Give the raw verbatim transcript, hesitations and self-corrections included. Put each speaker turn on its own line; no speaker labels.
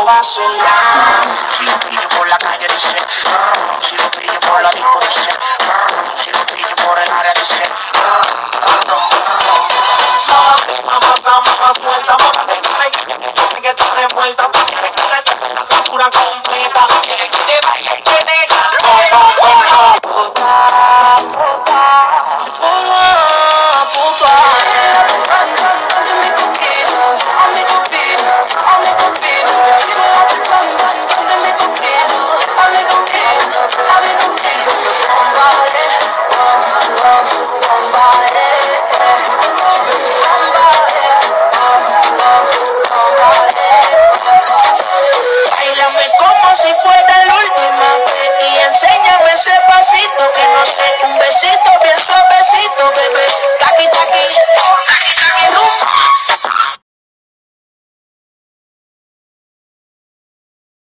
vacilar. Si lo pillo por la calle dice, brr, si lo pillo por la disco dice, brr, si lo pillo por el área dice, brr, brr, brr. Mamá, más fuerza, mamá, que te revuelta, cintura completa, que te baile.